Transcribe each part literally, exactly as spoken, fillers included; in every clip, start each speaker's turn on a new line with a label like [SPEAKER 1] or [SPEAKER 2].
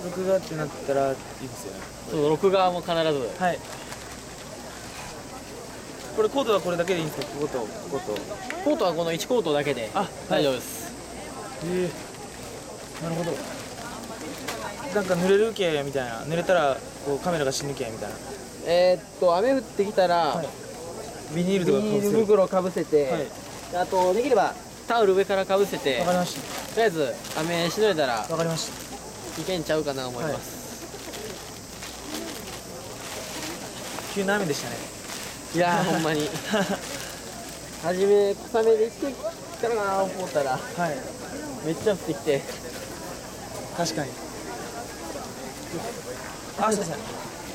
[SPEAKER 1] 録画ってなったらいいですよね。
[SPEAKER 2] そう、録画も必ず。
[SPEAKER 1] はい。これコードはこれだけでいいんですか？こことここと。
[SPEAKER 2] コートはこのいちコートだけで大丈夫です。
[SPEAKER 1] ええ、なるほど。なんか濡れるけみたいな、濡れたらこうカメラが死ぬけみたいな。
[SPEAKER 2] えー、っと雨降ってきたら、はい、
[SPEAKER 1] ビニールとか
[SPEAKER 2] ビニール袋かぶせて、はい、あとできればタオル上からかぶせて。
[SPEAKER 1] わかりました。
[SPEAKER 2] とりあえず雨しのいだら
[SPEAKER 1] わかりました。
[SPEAKER 2] いけんちゃうかな思います。はい、
[SPEAKER 1] 急な雨でしたね。
[SPEAKER 2] いやーほんまに初め小雨で行ってきたかな思ったら、はい、めっちゃ降ってきて。
[SPEAKER 1] 確かに。あ、すいません。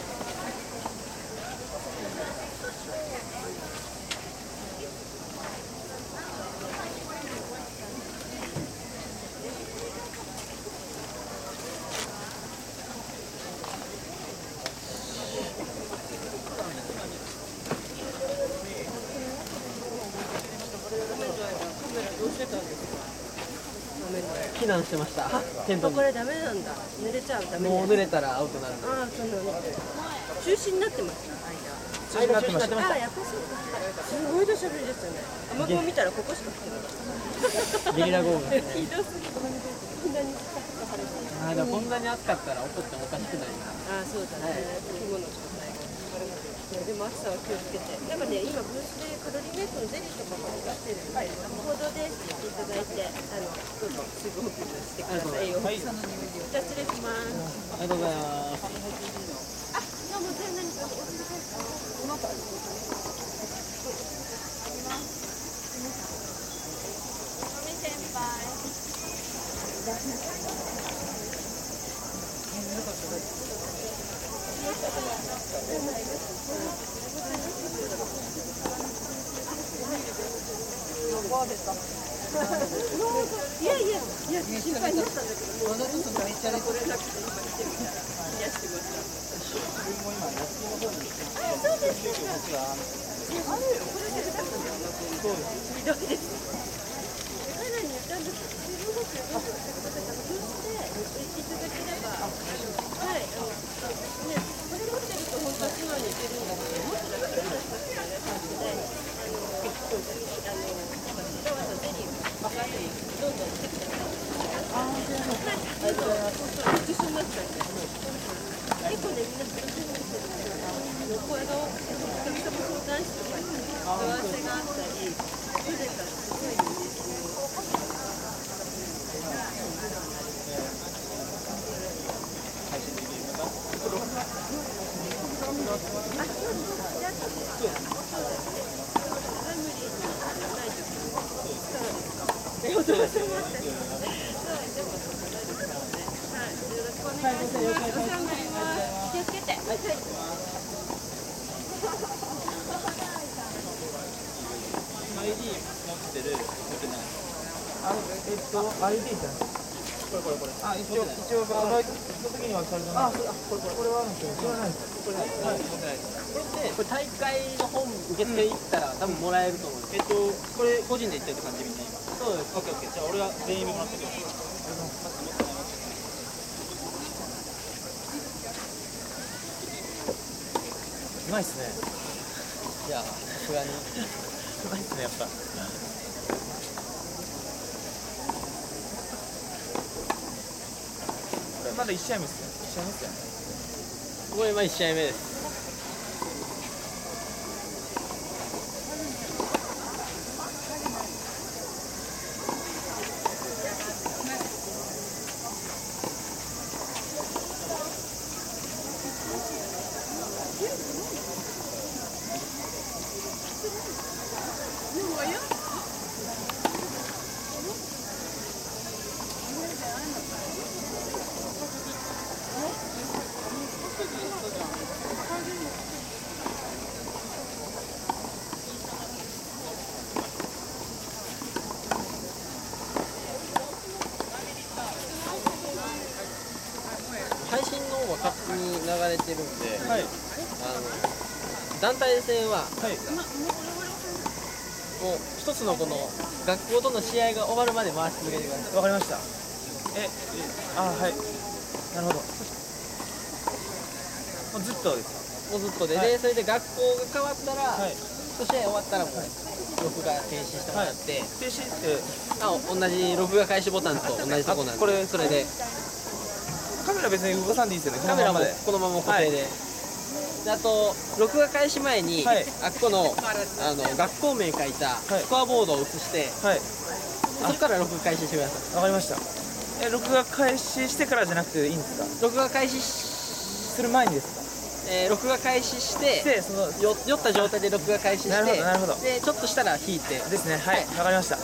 [SPEAKER 2] 避難してました。テントに。
[SPEAKER 3] これダメなんだ。濡れちゃうダメ。
[SPEAKER 2] もう濡れたらアウトなんで。
[SPEAKER 3] ああ、そうなんだ。中止になってます。
[SPEAKER 2] 間。間中止になってました。
[SPEAKER 3] ああ、やっぱそうか。すごい土砂降りですよね。雨雲見たらここしか降ってなかった。
[SPEAKER 2] ゲリラ豪雨。
[SPEAKER 3] ひどすぎて。こんなに
[SPEAKER 2] ああ、でもこんなに暑かったら怒ってもおかしくないな。
[SPEAKER 3] ああ、そうだね。着物とかない。でも暑さは気をつけて。なんかね、今ブースでカロリーメイトのゼリーとかも出してるんで、行動でって言っていただいて、あの、どうぞ水分補給してください。はい。じゃあ失礼します。
[SPEAKER 2] ありがとうございます。
[SPEAKER 3] あ、いやもう全然何かお疲れ様です。先輩。いやいやいや心配になったんだけど、もうちょっとめっちゃねこれなくて今来てみたいな癒してました。あ、そうですか。あれこれでだったんだよ。そうです。ひどいです。彼らに言ったんですけど、水分補給どうしてください。工夫していただければ、はい、あのねこれ持ってると本当は素直にいけるんだけど、もっと長くなっちゃってね感じで、あのあの白ワとゼリーをどんどんしてください。ああ、そうです。はい、一緒になっちゃって。結構ね、みんな楽しみにしてるんですけど、あの声が多くて、お客様相談室とかに問い合わせがあったり、それからすごい嬉しい。
[SPEAKER 1] えっと、アイディー じゃん。これこれこれ。あ、一応、一応、バイトの時にはされてない。あ、これこれ。これはあるんですけど、これはないです。これない。はい、持ってないです。
[SPEAKER 2] これって、これ大会の本受付行ったら、多分もらえると思うんです。
[SPEAKER 4] えっと、これ個人で行ってるって感じみんな今。
[SPEAKER 2] そうです。
[SPEAKER 4] オッケーオッケー。じゃあ俺は全員分もらってくよ。
[SPEAKER 1] うまいっすね。
[SPEAKER 2] いや、さすがに。
[SPEAKER 1] うまいっすね、やっぱ。まだいち試合目ですよ。いち試合目ですよね。
[SPEAKER 2] これ今いち試合目です。配信の方は勝手に流れてるんで、はい、あの団体戦は、はい、もう一つのこの学校との試合が終わるまで回し続けてください。
[SPEAKER 1] わかりました。え、あ、はい。 なるほど。もうずっとです
[SPEAKER 2] もうずっとで、
[SPEAKER 1] はい
[SPEAKER 2] でそれで学校が変わったら、
[SPEAKER 1] か。はい。
[SPEAKER 2] そして終わったらもう録画停止してもらって、
[SPEAKER 1] 停止って
[SPEAKER 2] あ同じ録画開始ボタンと同じとこなんで、
[SPEAKER 1] あこれ
[SPEAKER 2] それで
[SPEAKER 1] カメラ別に動かさんでいいですよね。
[SPEAKER 2] カメラも
[SPEAKER 1] このままで。
[SPEAKER 2] このまま固定で、であと録画開始前に、
[SPEAKER 1] はい
[SPEAKER 2] あっこのあの学校名書いた
[SPEAKER 1] はい
[SPEAKER 2] スコアボードを写して、
[SPEAKER 1] はい。
[SPEAKER 2] でそこから録画開始してください。
[SPEAKER 1] わかりました。え録画開始してからじゃなくていいんですか？
[SPEAKER 2] 録画開始し、
[SPEAKER 1] する前にですか？
[SPEAKER 2] えー録画開始して
[SPEAKER 1] でその
[SPEAKER 2] よ酔った状態で録画開始して、
[SPEAKER 1] なるほどなるほど
[SPEAKER 2] でちょっとしたら引いて、
[SPEAKER 1] ですね。はい。わかりました。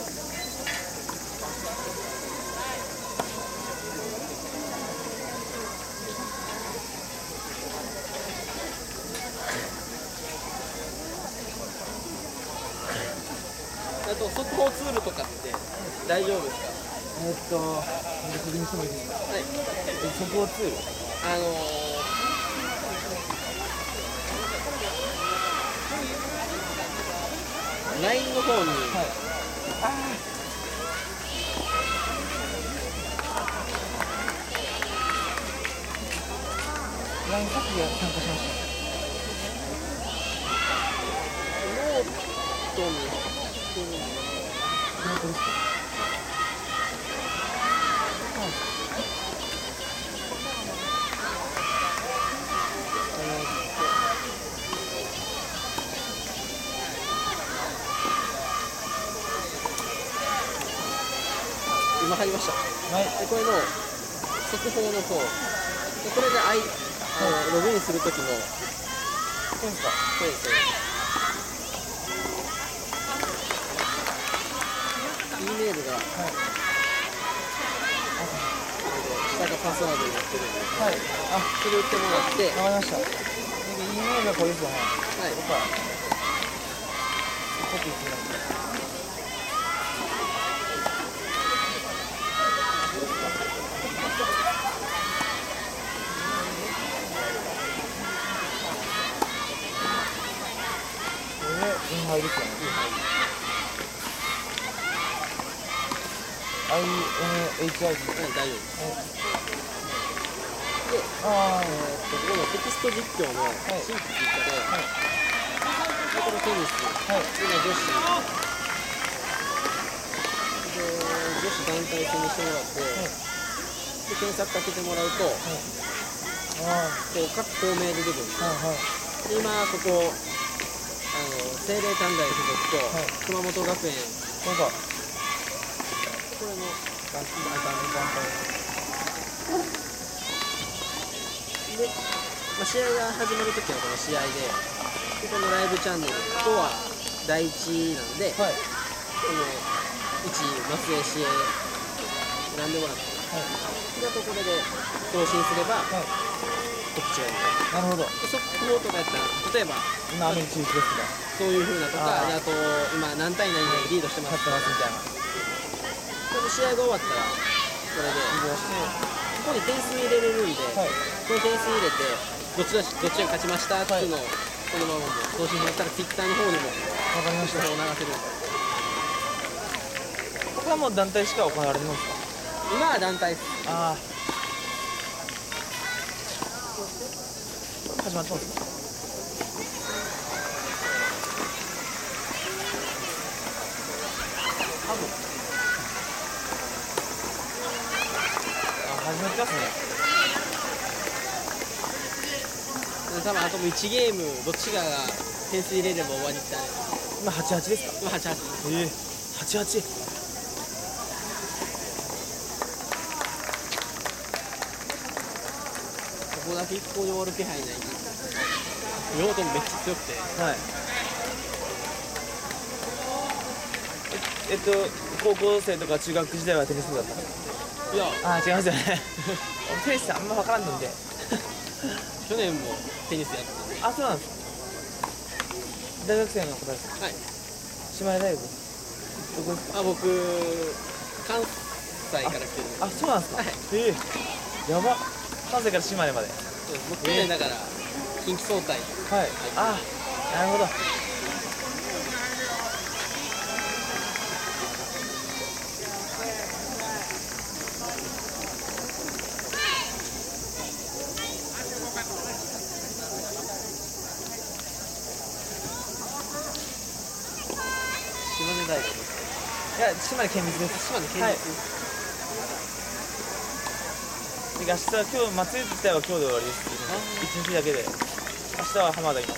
[SPEAKER 2] あと速報ツールとかって大丈夫ですか？
[SPEAKER 1] えーっと確認してもいいですか？
[SPEAKER 2] はい。
[SPEAKER 1] え速報ツール。
[SPEAKER 2] あのーライン の方に、
[SPEAKER 1] はい。ああ。ラインさっきが参加しまし
[SPEAKER 2] ノートに
[SPEAKER 1] た。本当ですか？
[SPEAKER 2] 今入りました。
[SPEAKER 1] はい。
[SPEAKER 2] でこれの速報の方、でこれでアイあのログインするときの、
[SPEAKER 1] そうですか？
[SPEAKER 2] そうですね。E メールが、
[SPEAKER 1] はい。
[SPEAKER 2] 下がパスワードになってるんで、
[SPEAKER 1] はい。あ、
[SPEAKER 2] それ打ってもらって、
[SPEAKER 1] わかりました。で E メールがこれですよね。
[SPEAKER 2] はい、
[SPEAKER 1] ここからコピーしてください。これでインハイですよね。アイエヌエイチアイ です。
[SPEAKER 2] はい、大丈夫です。で、
[SPEAKER 1] あ
[SPEAKER 2] えーっとここのテキスト実況の新規追加で、
[SPEAKER 1] はい
[SPEAKER 2] でこれテニス、
[SPEAKER 1] はい
[SPEAKER 2] 今女子で女子団体戦にしてもらって、
[SPEAKER 1] はい
[SPEAKER 2] で検索かけてもらうと、
[SPEAKER 1] あ
[SPEAKER 2] こう各校名で出てくるんです。
[SPEAKER 1] あ、はいはい。
[SPEAKER 2] で今ここあの聖霊短大附属と、
[SPEAKER 1] はい
[SPEAKER 2] 熊本学園、
[SPEAKER 1] これか。
[SPEAKER 2] これの
[SPEAKER 1] 団体。
[SPEAKER 2] で、まあ、試合が始まるときはこの試合で、でこのライブチャンネルとは第一なんで、
[SPEAKER 1] はい。
[SPEAKER 2] このいち松江市へ選んでもらって、であとこれで送信すれば
[SPEAKER 1] はい。
[SPEAKER 2] 告知が出る。
[SPEAKER 1] なるほど。
[SPEAKER 2] で速報とかやったら、例えば
[SPEAKER 1] 今雨中止ですが。
[SPEAKER 2] そういう風なとか、
[SPEAKER 1] あー
[SPEAKER 2] であと今何対何でリードしてま
[SPEAKER 1] 勝
[SPEAKER 2] す
[SPEAKER 1] ってますみたいな。
[SPEAKER 2] これで試合が終わったら、これで
[SPEAKER 1] 移動して。
[SPEAKER 2] ここに点数入れれるんで、
[SPEAKER 1] はい。
[SPEAKER 2] この点数入れてどっちだしどっちが勝ちましたっていうのをこのままも送信されたら Twitter の方にも
[SPEAKER 1] わかりました。
[SPEAKER 2] 情報を流せるんで、
[SPEAKER 1] ここはもう団体しか行われてますか？
[SPEAKER 2] 今は団体です。
[SPEAKER 1] ああ。始まってますか？多分。あ、始まってますね。
[SPEAKER 2] 多分あともういちゲームどっちかが点数入れれば終わりって
[SPEAKER 1] 今はちはちですか？
[SPEAKER 2] 今はちはちです。
[SPEAKER 1] ええはちはち。
[SPEAKER 2] ここだけ一向に終わる気配ないんで、両方ともめっちゃ強くて、
[SPEAKER 1] はい。ええっと高校生とか中学時代はテニス部だったの？
[SPEAKER 2] いや
[SPEAKER 1] あー違いますよね。テニスあんま分からんので。
[SPEAKER 2] 去年もテニスやって
[SPEAKER 1] あ、そうなんですか。大学生の方ですか？
[SPEAKER 2] た。はい。
[SPEAKER 1] 姉妹大学どこですか？
[SPEAKER 2] あ僕関西から来てる。
[SPEAKER 1] あ、そうなんですか。
[SPEAKER 2] はい
[SPEAKER 1] ええやば。関西から島根まで。
[SPEAKER 2] そうです僕去年だから近畿総体。
[SPEAKER 1] はい。あ、なるほど。 いや島根県立です。
[SPEAKER 2] 島根県立、
[SPEAKER 1] はいで明日今日祭り自体は今日で終わりです。一日だけで明日は浜田います。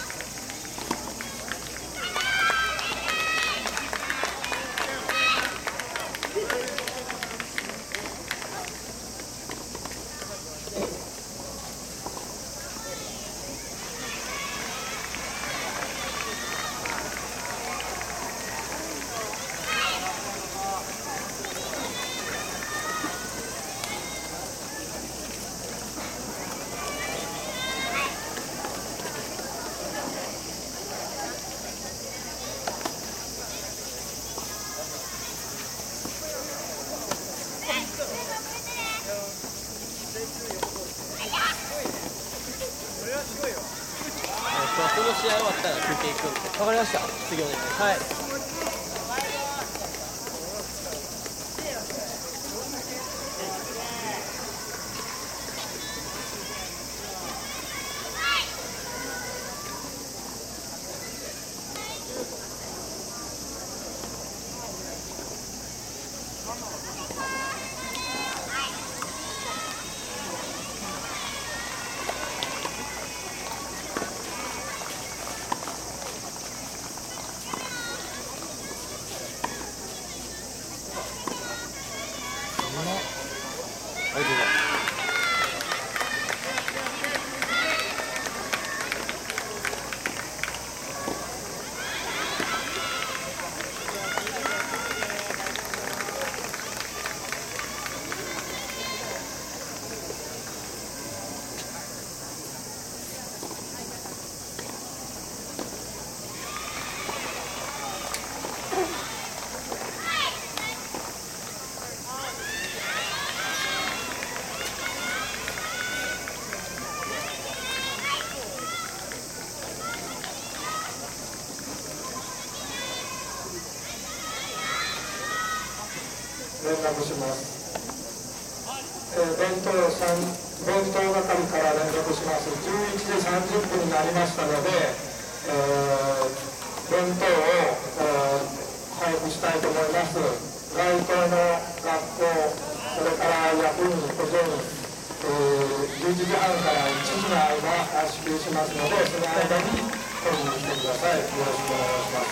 [SPEAKER 2] この試合終わったら休憩行くんで。
[SPEAKER 1] わかりました。
[SPEAKER 2] 次お願いします。
[SPEAKER 1] はい。
[SPEAKER 2] ありがとうございます。
[SPEAKER 5] 連絡します。えー、弁当さん弁当係から連絡します。じゅういちじさんじゅっぷんになりましたので、えー、弁当を、えー、配布したいと思います。該当の学校、それから役員、補助員、えー、じゅういちじはんからいちじの間支給しますので、その間に取りに来てください。よろしくお願いします。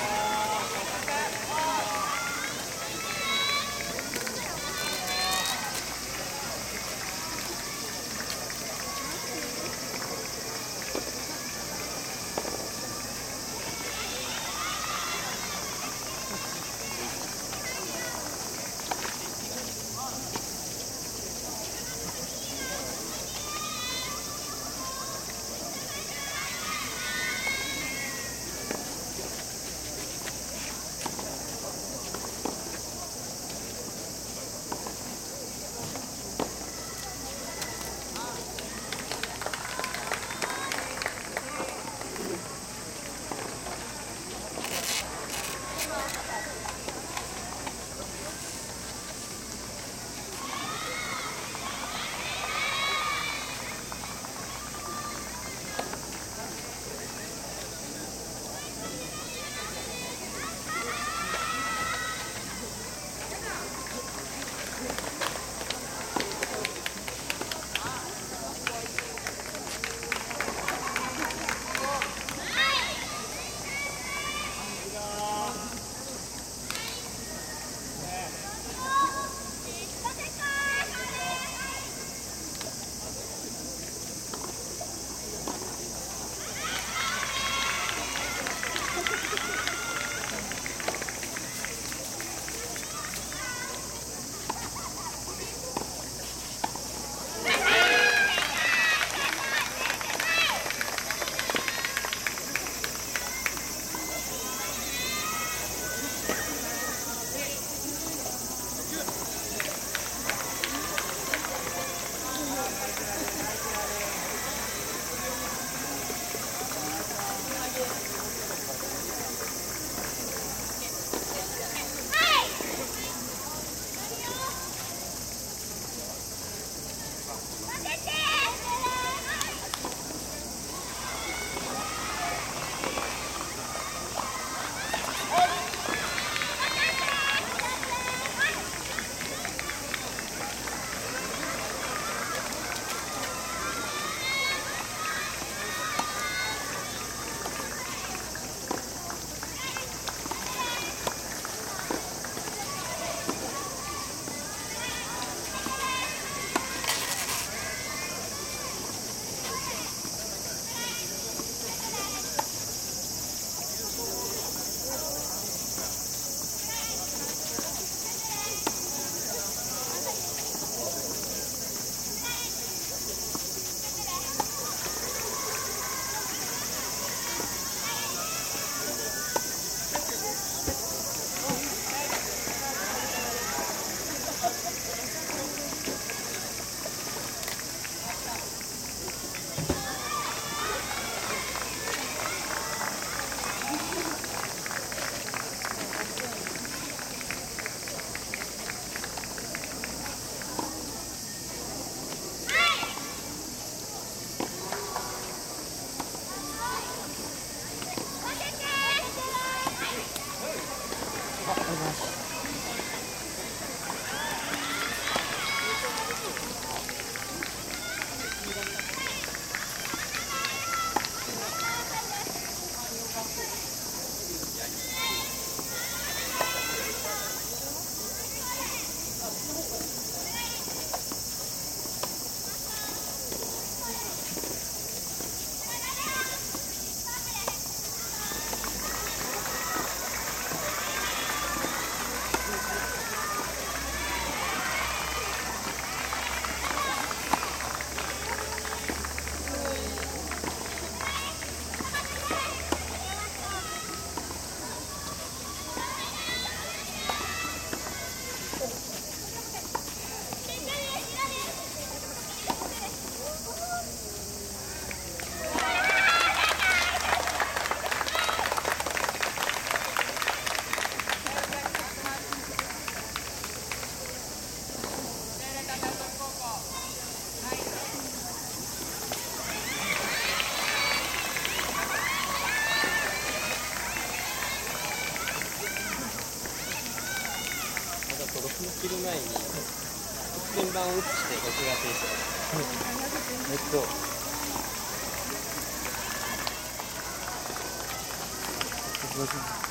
[SPEAKER 4] して僕が提出
[SPEAKER 1] えっと
[SPEAKER 2] すいません。